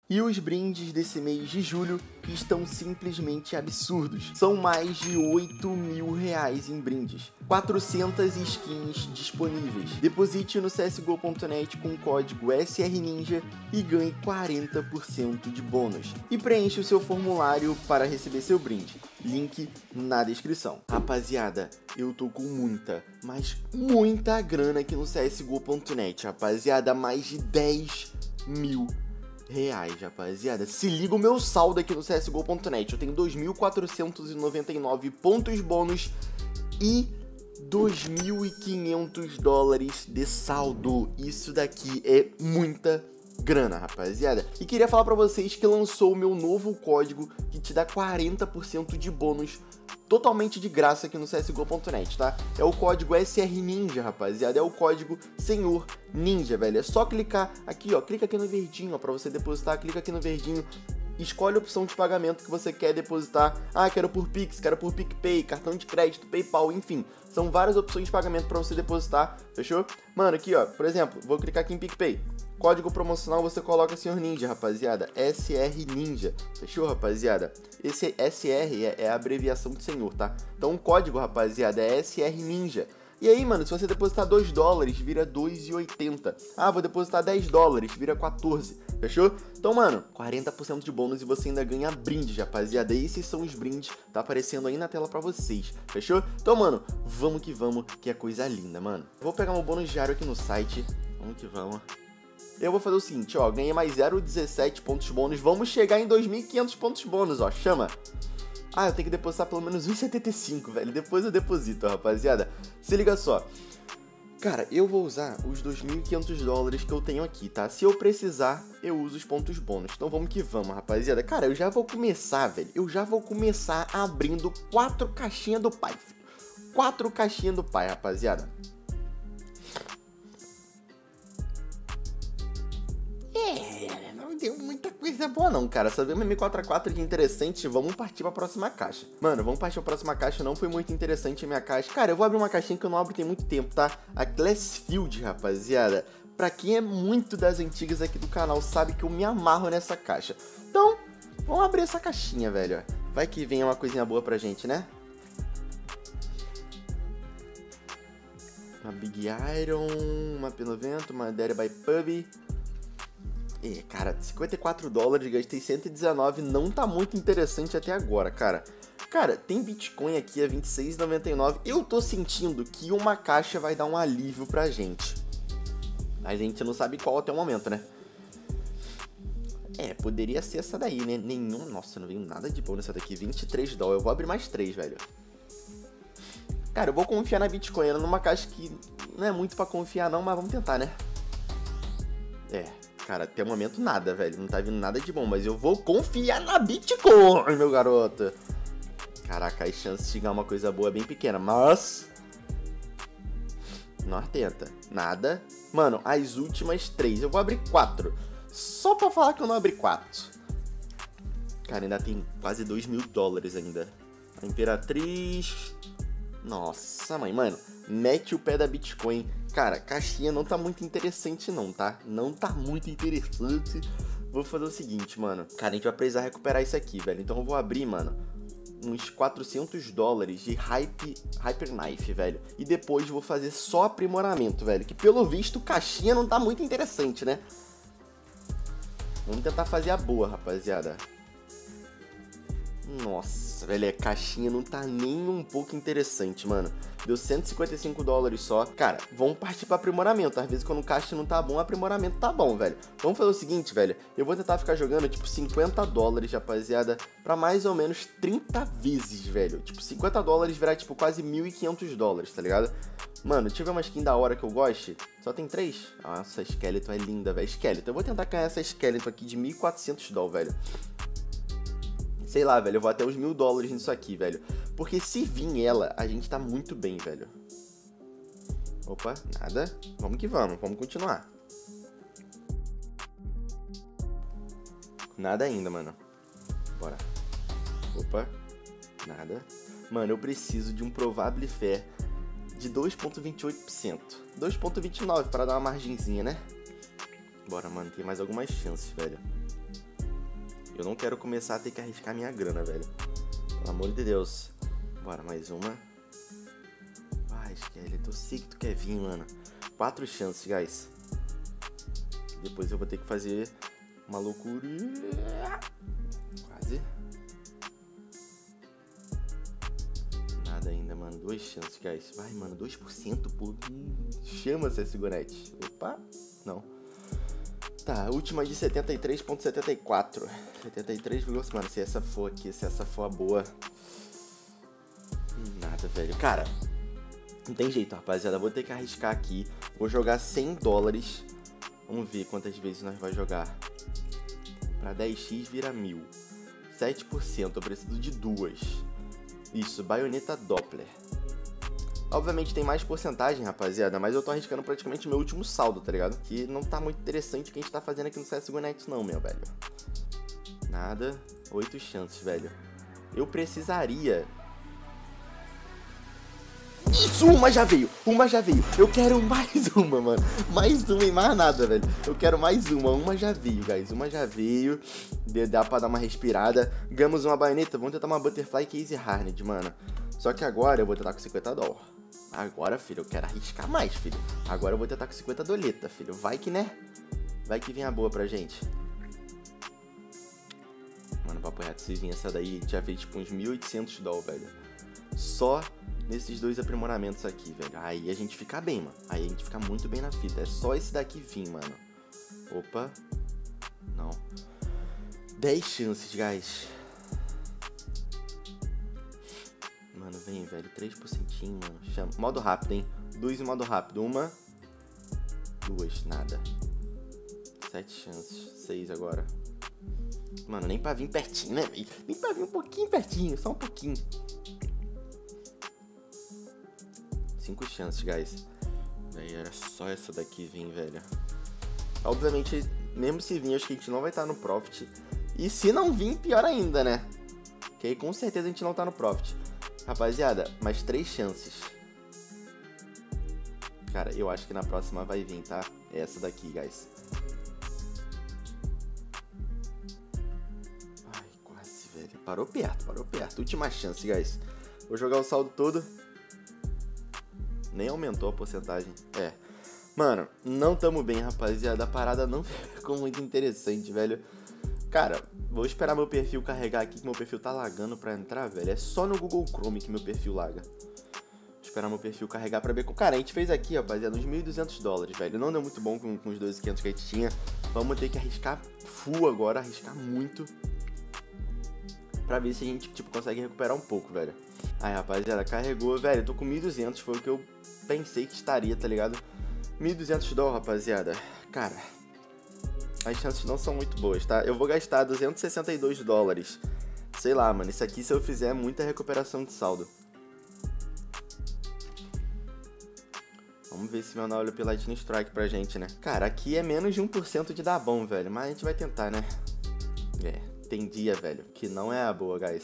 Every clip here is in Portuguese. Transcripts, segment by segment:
E os brindes desse mês de julho estão simplesmente absurdos. São mais de 8 mil reais em brindes. 400 skins disponíveis. Deposite no csgo.net com o código SRNinja e ganhe 40% de bônus. E preencha o seu formulário para receber seu brinde. Link na descrição. Rapaziada, eu tô com muita, mas muita grana aqui no csgo.net, rapaziada. Mais de 10 mil reais, rapaziada. Se liga o meu saldo aqui no csgo.net. Eu tenho 2.499 pontos bônus e 2.500 dólares de saldo. Isso daqui é muita grana, rapaziada. E queria falar pra vocês que lançou o meu novo código que te dá 40% de bônus totalmente de graça aqui no csgo.net, tá? É o código SRNinja, rapaziada. É o código Senhor Ninja, velho. É só clicar aqui, ó. Clica aqui no verdinho, ó, pra você depositar. Clica aqui no verdinho. Escolhe a opção de pagamento que você quer depositar. Ah, quero por Pix, quero por PicPay, cartão de crédito, PayPal, enfim. São várias opções de pagamento pra você depositar, fechou? Mano, aqui, ó, por exemplo, vou clicar aqui em PicPay. Código promocional você coloca Senhor Ninja, rapaziada. SR Ninja. Fechou, rapaziada? Esse SR é a abreviação de Senhor, tá? Então o código, rapaziada, é SR Ninja. E aí, mano, se você depositar 2 dólares, vira 2,80. Ah, vou depositar 10 dólares, vira 14. Fechou? Então, mano, 40% de bônus e você ainda ganha brinde, rapaziada. Esses são os brindes, tá aparecendo aí na tela pra vocês. Fechou? Então, mano, vamos, que é coisa linda, mano. Vou pegar meu bônus diário aqui no site. Vamos que vamos. Eu vou fazer o seguinte, ó, ganhei mais 0,17 pontos bônus, vamos chegar em 2.500 pontos bônus, ó, chama. Ah, eu tenho que depositar pelo menos 1,75, velho, depois eu deposito, rapaziada. Se liga só, cara, eu vou usar os 2.500 dólares que eu tenho aqui, tá? Se eu precisar, eu uso os pontos bônus, então vamos que vamos, rapaziada. Cara, eu já vou começar, velho, abrindo 4 caixinhas do pai, filho. 4 caixinhas do pai, rapaziada. Não deu muita coisa boa não, cara. Só veio uma M4A4 aqui interessante. Vamos partir pra próxima caixa. Mano, vamos partir pra próxima caixa. Não foi muito interessante a minha caixa. Cara, eu vou abrir uma caixinha que eu não abro tem muito tempo, tá? A Glassfield, rapaziada. Pra quem é muito das antigas aqui do canal, sabe que eu me amarro nessa caixa. Então, vamos abrir essa caixinha, velho. Vai que venha uma coisinha boa pra gente, né? Uma Big Iron, uma P90, uma Daddy by Pub. Cara, 54 dólares, gastei 119, não tá muito interessante até agora, cara. Cara, tem Bitcoin aqui a 26,99. Eu tô sentindo que uma caixa vai dar um alívio pra gente. A gente não sabe qual até o momento, né? Poderia ser essa daí, né? Nossa, não veio nada de bom nessa daqui. 23 dólares, eu vou abrir mais 3, velho. Cara, eu vou confiar na Bitcoin, ela numa caixa que não é muito pra confiar não, mas vamos tentar, né? Cara, até o momento nada, velho. Não tá vindo nada de bom, mas eu vou confiar na Bitcoin, meu garoto. Caraca, as chances de ganhar uma coisa boa é bem pequena, mas... Nós tenta. Nada. Mano, as últimas 3. Eu vou abrir 4. Só pra falar que eu não abri 4. Cara, ainda tem quase 2 mil dólares ainda. A Imperatriz... Nossa, mano, mete o pé da Bitcoin. Cara, caixinha não tá muito interessante não, tá? Não tá muito interessante. Vou fazer o seguinte, mano. Cara, a gente vai precisar recuperar isso aqui, velho. Então eu vou abrir, mano, uns 400 dólares de Hyper Knife, velho. E depois vou fazer só aprimoramento, velho. Que pelo visto, caixinha não tá muito interessante, né? Vamos tentar fazer a boa, rapaziada. Nossa, velho, a caixinha não tá nem um pouco interessante, mano. Deu 155 dólares só. Cara, vamos partir pra aprimoramento. Às vezes quando caixa não tá bom, aprimoramento tá bom, velho. Vamos fazer o seguinte, velho. Eu vou tentar ficar jogando, tipo, 50 dólares, rapaziada, pra mais ou menos 30 vezes, velho. Tipo, 50 dólares virar, tipo, quase 1.500 dólares, tá ligado? Mano, deixa eu ver uma skin da hora que eu goste. Só tem 3? Nossa, a Skeleton é linda, velho. Skeleton. Eu vou tentar ganhar essa Skeleton aqui de 1.400 dólares, velho. Sei lá, velho, eu vou até os 1.000 dólares nisso aqui, velho. Porque se vir ela, a gente tá muito bem, velho. Opa, nada. Vamos que vamos continuar. Nada ainda, mano. Bora. Opa, nada. Mano, eu preciso de um Probable Fair de 2,28%. 2,29% para dar uma margenzinha, né? Bora, mano, tem mais algumas chances, velho. Eu não quero começar a ter que arriscar minha grana, velho. Pelo amor de Deus. Bora, mais uma. Vai, Skelly. Eu sei que tu quer vir, mano. 4 chances, guys. Depois eu vou ter que fazer uma loucura. Quase. Nada ainda, mano. 2 chances, guys. Vai, mano. 2%, pô. Chama essa segurete. Opa. Não. Tá, última de 73,74. 73, mano, se essa for aqui, se essa for a boa. Nada, velho. Cara, não tem jeito, rapaziada. Vou ter que arriscar aqui. Vou jogar 100 dólares. Vamos ver quantas vezes nós vai jogar. Pra 10x vira 1000. 7%, eu preciso de 2. Isso, baioneta Doppler. Obviamente tem mais porcentagem, rapaziada, mas eu tô arriscando praticamente meu último saldo, tá ligado? Que não tá muito interessante o que a gente tá fazendo aqui no CSGO Next não, meu velho. Nada. 8 chances, velho. Eu precisaria... Isso, uma já veio. Uma já veio. Eu quero mais uma, mano. Mais uma e mais nada, velho. Eu quero mais uma. Uma já veio, guys. Uma já veio. Dá pra dar uma respirada. Ganhamos uma baioneta. Vamos tentar uma Butterfly Case Harned, mano. Só que agora eu vou tentar com 50 dólares. Agora, filho, eu quero arriscar mais, filho. Agora eu vou tentar com 50 doleta, filho. Vai que, né? Vai que vem a boa pra gente. Mano, papo reto, se vir essa daí, já fez tipo uns 1.800 dólares, velho. Só nesses 2 aprimoramentos aqui, velho. Aí a gente fica bem, mano. Aí a gente fica muito bem na fita. É só esse daqui vir, mano. Opa. Não. 10 chances, guys. Mano, vem, velho. 3%, mano. Chama. Modo rápido, hein? 2 em modo rápido. 1. 2. Nada. 7 chances. 6 agora. Mano, nem pra vir pertinho, né, velho? Nem pra vir um pouquinho pertinho. Só um pouquinho. 5 chances, guys. Daí era só essa daqui vir, velho. Obviamente, mesmo se vir, acho que a gente não vai estar no Profit. E se não vir, pior ainda, né? Que aí com certeza a gente não tá no Profit. Rapaziada, mais 3 chances. Cara, eu acho que na próxima vai vir, tá? É essa daqui, guys. Ai, quase, velho. Parou perto, parou perto. Última chance, guys. Vou jogar o saldo todo. Nem aumentou a porcentagem. É. Mano, não tamo bem, rapaziada. A parada não ficou muito interessante, velho. Cara, vou esperar meu perfil carregar aqui, que meu perfil tá lagando pra entrar, velho. É só no Google Chrome que meu perfil laga. Vou esperar meu perfil carregar pra ver. Cara, a gente fez aqui, rapaziada, uns 1.200 dólares, velho. Não deu muito bom com os 12.500 que a gente tinha. Vamos ter que arriscar full agora, arriscar muito. Pra ver se a gente, tipo, consegue recuperar um pouco, velho. Aí, rapaziada, carregou, velho. Eu tô com 1.200, foi o que eu pensei que estaria, tá ligado? 1.200 dólares, rapaziada. Cara... as chances não são muito boas, tá? Eu vou gastar 262 dólares. Sei lá, mano. Isso aqui, se eu fizer, é muita recuperação de saldo. Vamos ver se meu olha pela Lightning Strike pra gente, né? Cara, aqui é menos de 1% de dar bom, velho. Mas a gente vai tentar, né? É, tem dia, velho, que não é a boa, guys.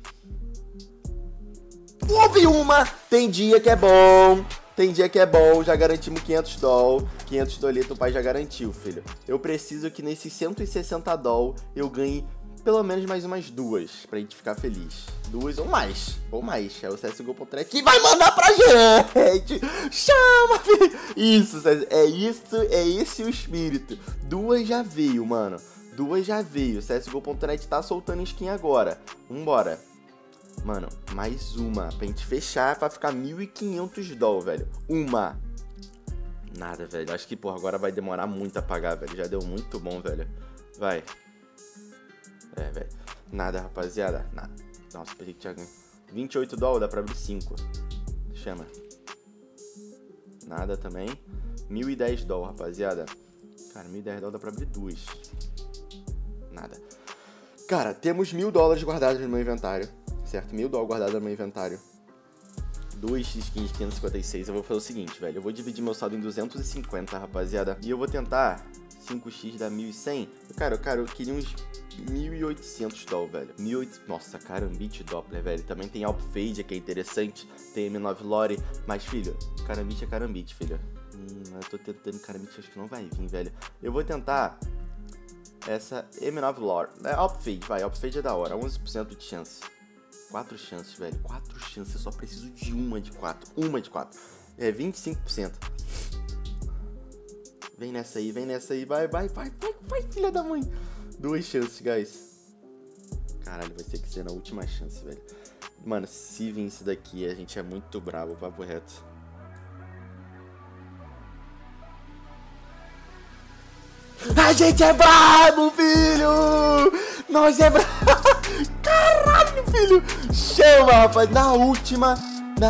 Houve uma! Tem dia que é bom. Tem dia que é bom, já garantimos 500 dólares. 500 doleta o pai já garantiu, filho. Eu preciso que nesses 160 dólares eu ganhe pelo menos mais umas 2 pra gente ficar feliz. 2 ou mais. Ou mais. É o CSGO.net que vai mandar pra gente. Chama, filho. Isso, é esse o espírito. 2 já veio, mano. 2 já veio. CSGO.net tá soltando skin agora. Vambora. Mano, mais uma. Pra gente fechar, pra ficar 1.500 dólares, velho. Uma. Nada, velho. Acho que, porra, agora vai demorar muito a pagar, velho. Já deu muito bom, velho. Vai. É, velho. Nada, rapaziada. Nada. Nossa, pensei que tinha ganho. 28 dólares, dá pra abrir 5. Chama. Nada também. 1.010 dólares, rapaziada. Cara, 1.010 dólares dá pra abrir 2. Nada. Cara, temos 1.000 dólares guardados no meu inventário. Certo? 1.000 dólares guardados no meu inventário. 2 skins 556. Eu vou fazer o seguinte, velho. Eu vou dividir meu saldo em 250, rapaziada. E eu vou tentar 5x da 1.100. Cara, eu queria uns 1.800 dólares, velho. Nossa, Karambit Doppler, velho. Também tem Alp Fade, que é interessante. Tem M9 Lore. Mas, filho, Karambit é Karambit, filho. Eu tô tentando Karambit, acho que não vai vir, velho. Eu vou tentar essa M9 Lore. Outfade, vai, Outfade é da hora, 11% de chance. 4 chances, velho, 4 chances, eu só preciso de uma de 4. Uma de 4. É 25%. Vem nessa aí, vai, filha da mãe. 2 chances, guys. Caralho, vai ter que ser na última chance, velho. Mano, se vir isso daqui, a gente é muito bravo, papo reto. A gente é brabo, filho! Nós é brabo! Caralho, filho! Chama, rapaz! Na última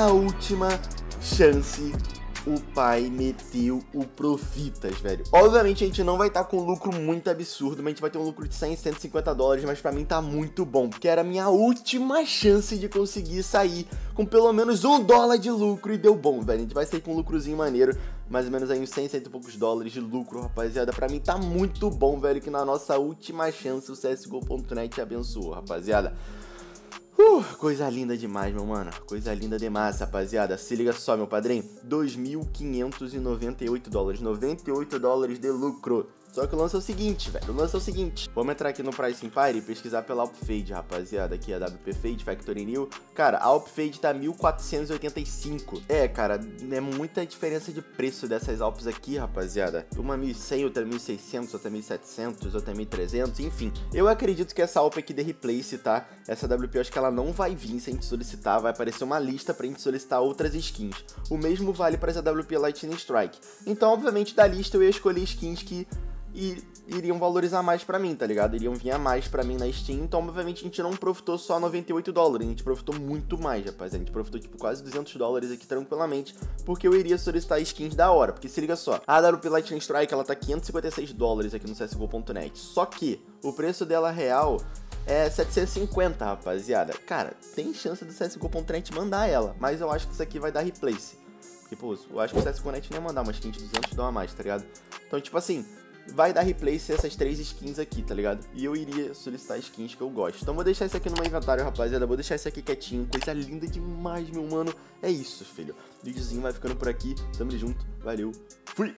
chance, o pai meteu o Profitas, velho. Obviamente a gente não vai estar com um lucro muito absurdo, mas a gente vai ter um lucro de 100, 150 dólares, mas pra mim tá muito bom, porque era a minha última chance de conseguir sair com pelo menos $1 de lucro e deu bom, velho. A gente vai sair com um lucrozinho maneiro, mais ou menos aí uns 100, 100 e poucos dólares de lucro, rapaziada. Pra mim tá muito bom, velho, que na nossa última chance o CSGO.net abençoou, rapaziada. Coisa linda demais, meu mano. Coisa linda demais, rapaziada. Se liga só, meu padrinho. 2.598 dólares. 98 dólares de lucro. Só que o lance é o seguinte, velho. O lance é o seguinte. Vamos entrar aqui no Price Empire e pesquisar pela Alpfade, rapaziada. Aqui a WP Fade, Factory New. Cara, a Alpfade tá 1.485. É, cara, é muita diferença de preço dessas Alps aqui, rapaziada. Uma 1.100, outra 1.600, outra 1.700, outra 1.300, enfim. Eu acredito que essa Alp aqui de Replace, tá? Essa WP, eu acho que ela não vai vir se a gente solicitar. Vai aparecer uma lista pra gente solicitar outras skins. O mesmo vale pra essa WP Lightning Strike. Então, obviamente, da lista eu ia escolher skins que iriam valorizar mais pra mim, tá ligado? Iriam vir a mais pra mim na Steam, então obviamente a gente não profitou só 98 dólares, a gente profitou muito mais, rapaz, a gente profitou tipo quase 200 dólares aqui tranquilamente, porque eu iria solicitar skins da hora, porque se liga só, a AWP Lightning Strike, ela tá 556 dólares aqui no CSGO.net, só que o preço dela real é 750, rapaziada. Cara, tem chance do CSGO.net mandar ela, mas eu acho que isso aqui vai dar replace, porque, pô, eu acho que o CSGO.net nem ia mandar uma skin de 200 dólares a mais, tá ligado? Então, tipo assim, vai dar replace essas 3 skins aqui, tá ligado? E eu iria solicitar skins que eu gosto. Então vou deixar isso aqui no meu inventário, rapaziada. Vou deixar isso aqui quietinho. Coisa linda demais, meu mano. É isso, filho. O videozinho vai ficando por aqui. Tamo junto. Valeu. Fui!